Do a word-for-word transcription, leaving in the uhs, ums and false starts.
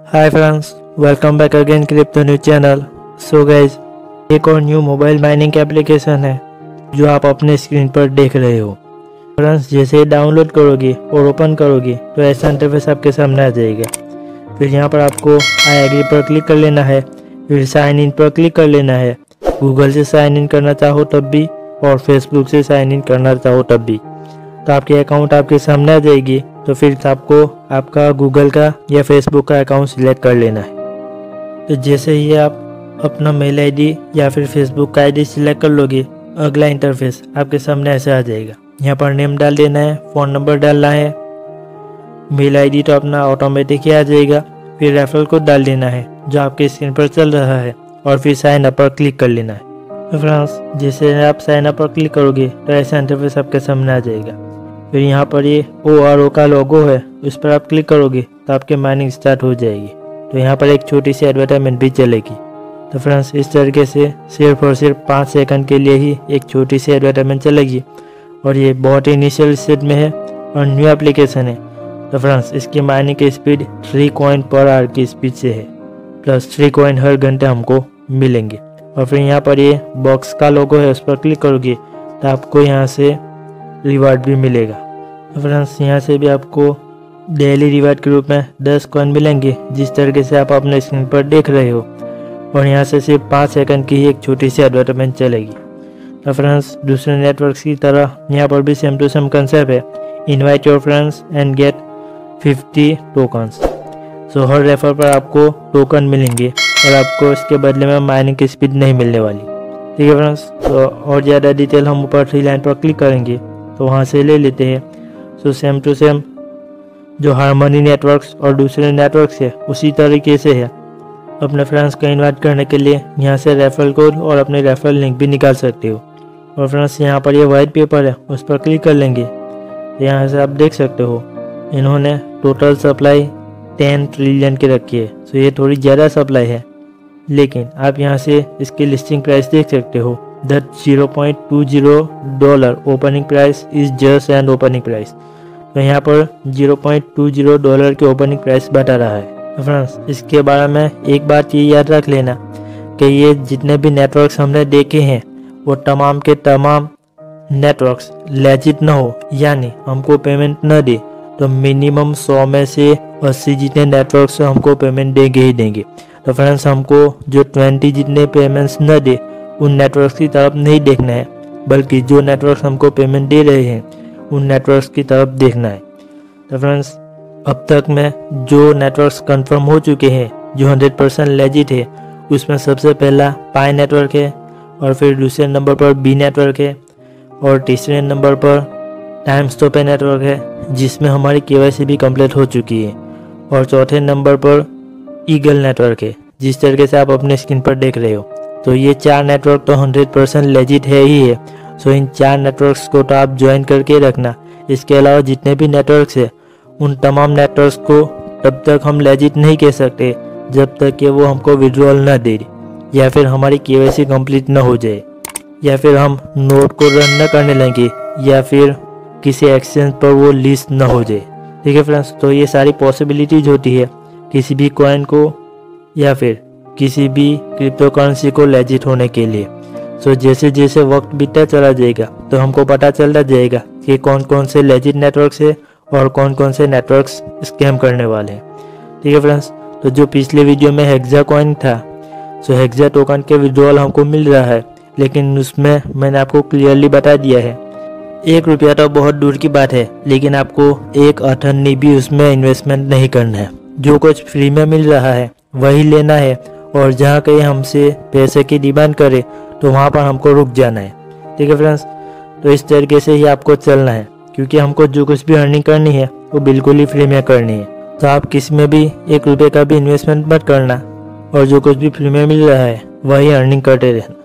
हाय friends, welcome back again crypto news channel. So guys, एक और new mobile mining application है जो आप अपने स्क्रीन पर देख रहे हो। फ्रेंड्स, जैसे ही डाउनलोड करोगे और ओपन करोगे तो ऐसा इंटरफेस आपके सामने आ जाएगा। फिर यहाँ पर आपको आई एग्री पर क्लिक कर लेना है, फिर साइन इन पर क्लिक कर लेना है। गूगल से साइन इन करना चाहो तब भी और फेसबुक से साइन इन करना चाहो तब भी, तो आपकी अकाउंट आपके सामने आ जाएगी। तो फिर आपको आपका गूगल का या फेसबुक का अकाउंट सिलेक्ट कर लेना है। तो जैसे ही आप अपना मेल आईडी या फिर फेसबुक का आईडी सिलेक्ट कर लोगे, अगला इंटरफेस आपके सामने ऐसे आ जाएगा। यहाँ पर नेम डाल देना है, फ़ोन नंबर डालना है, मेल आईडी तो अपना ऑटोमेटिक ही आ जाएगा। फिर रेफरल कोड डाल देना है जो आपके स्क्रीन पर चल रहा है और फिर साइन अप पर क्लिक कर लेना है। तो फ्रेंड्स, जैसे आप साइन अप पर क्लिक करोगे तो ऐसा इंटरफेस आपके सामने आ जाएगा। फिर यहाँ पर ये ओ आर ओ का लोगो है, उस पर आप क्लिक करोगे तो आपकी माइनिंग स्टार्ट हो जाएगी। तो यहाँ पर एक छोटी सी एडवर्टाइजमेंट भी चलेगी। तो फ्रेंड्स, इस तरीके से सिर्फ और सिर्फ पाँच सेकंड के लिए ही एक छोटी सी एडवर्टाइजमेंट चलेगी और ये बहुत ही इनिशियल स्टेज में है और न्यू एप्लीकेशन है। तो फ्रेंड्स, इसकी माइनिंग की speed three coin per hour की स्पीड से है, प्लस थ्री कॉइन हर घंटे हमको मिलेंगे। और फिर यहाँ पर ये बॉक्स का लोगो है, उस पर क्लिक करोगे तो आपको यहाँ से रिवार्ड भी मिलेगा। फ्रेंड्स, यहाँ से भी आपको डेली रिवार्ड के रूप में दस कॉइन मिलेंगे, जिस तरीके से आप अपने स्क्रीन पर देख रहे हो। और यहाँ से सिर्फ पाँच सेकंड की ही एक छोटी सी एडवर्टाइजमेंट चलेगी। तो फ्रेंड्स, दूसरे नेटवर्क्स की तरह यहाँ पर भी सेम टू सेम कंसेप्ट है, invite your friends and get fifty tokens. So हर रेफर पर आपको टोकन मिलेंगे और आपको इसके बदले में माइनिंग की स्पीड नहीं मिलने वाली। ठीक है फ्रेंड्स, तो और ज़्यादा डिटेल हम ऊपर थ्री लाइन पर क्लिक करेंगे तो वहाँ से ले लेते हैं। सो सेम टू सेम जो हार्मनी नेटवर्क्स और दूसरे नेटवर्क्स है उसी तरीके से है। अपने फ्रेंड्स को इनवाइट करने के लिए यहाँ से रेफरल कोड और अपने रेफरल लिंक भी निकाल सकते हो। और फ्रेंड्स, यहाँ पर ये वाइट पेपर है, उस पर क्लिक कर लेंगे। यहाँ से आप देख सकते हो इन्होंने टोटल सप्लाई टेन ट्रिलियन की रखी है। सो ये थोड़ी ज़्यादा सप्लाई है, लेकिन आप यहाँ से इसकी लिस्टिंग प्राइस देख सकते हो। That zero point two zero dollar opening price is just and opening price. तो यहाँ पर zero point two zero dollar की ओपनिंग प्राइस बता रहा है। फ्रेंड्स, इसके बारे में एक बात ये याद रख लेना कि ये जितने भी नेटवर्क्स हमने देखे हैं वो तमाम के तमाम नेटवर्क्स लेजिट न हो, यानी हमको पेमेंट न दे तो मिनिमम सौ में से अस्सी जितने नेटवर्क्स हमको पेमेंट देंगे ही देंगे। तो फ्रेंड्स, हमको जो ट्वेंटी जितने पेमेंट्स न दे उन नेटवर्क्स की तरफ नहीं देखना है, बल्कि जो नेटवर्क्स हमको पेमेंट दे रहे हैं उन नेटवर्क्स की तरफ देखना है। तो फ्रेंड्स, अब तक में जो नेटवर्क्स कंफर्म हो चुके हैं जो हंड्रेड परसेंट लेजिट है, उसमें सबसे पहला पाई नेटवर्क है, और फिर दूसरे नंबर पर बी नेटवर्क है, और तीसरे नंबर पर टाइम स्टॉप नेटवर्क है जिसमें हमारी केवाईसी भी कंप्लीट हो चुकी है, और चौथे नंबर पर ईगल नेटवर्क है जिस तरीके से आप अपने स्क्रीन पर देख रहे हो। तो ये चार नेटवर्क तो हंड्रेड परसेंट लेजिट है ही है। सो इन चार नेटवर्क्स को तो आप ज्वाइन करके रखना। इसके अलावा जितने भी नेटवर्क्स है उन तमाम नेटवर्क्स को तब तक हम लेजिट नहीं कह सकते जब तक कि वो हमको विड्रॉल न दे, या फिर हमारी केवाईसी कंप्लीट न हो जाए, या फिर हम नोड को रन न करने लगे, या फिर किसी एक्सचेंज पर वो लिस्ट न हो जाए। ठीक है फ्रेंड्स, तो ये सारी पॉसिबिलिटीज होती है किसी भी कॉइन को या फिर किसी भी क्रिप्टो करेंसी को लेजिट होने के लिए। सो so, जैसे जैसे वक्त बीतता चला जाएगा तो हमको पता चलता जाएगा कि कौन कौन से लेजिट नेटवर्क्स है और कौन कौन से नेटवर्क्स स्कैम करने वाले हैं। ठीक है फ्रेंड्स, तो जो पिछले वीडियो में हेक्सा कॉइन था, सो so हेक्सा टोकन के विड्रॉल हमको मिल रहा है, लेकिन उसमें मैंने आपको क्लियरली बता दिया है एक रुपया तो बहुत दूर की बात है, लेकिन आपको एक अठन्नी भी उसमें इन्वेस्टमेंट नहीं करना है। जो कुछ फ्री में मिल रहा है वही लेना है, और जहाँ कहीं हमसे पैसे की डिमांड करे तो वहाँ पर हमको रुक जाना है। ठीक है फ्रेंड्स, तो इस तरीके से ही आपको चलना है, क्योंकि हमको जो कुछ भी अर्निंग करनी है वो बिल्कुल ही फ्री में करनी है। तो आप किसी में भी एक रुपये का भी इन्वेस्टमेंट मत करना, और जो कुछ भी फ्री में मिल रहा है वही अर्निंग करते रहना।